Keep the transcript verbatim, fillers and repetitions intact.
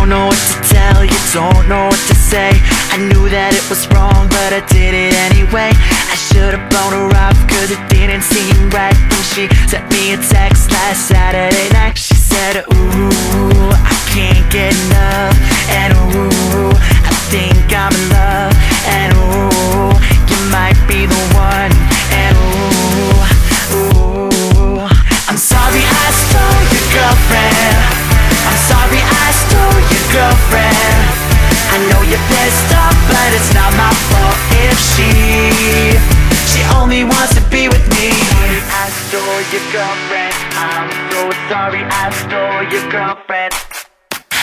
don't know what to tell you, don't know what to say. I knew that it was wrong, but I did it anyway. I should've blown her off, cause it didn't seem right when she sent me a text last Saturday night. She said, ooh, I can't get enough, and ooh, I think I'm in love, and ooh, you might be the one, and ooh, ooh. I'm sorry I stole your girlfriend, I'm sorry I stole your girlfriend. I know you're pissed off, but it's not my fault if she She only wants to be with me. I stole your girlfriend, I'm so sorry I stole your girlfriend.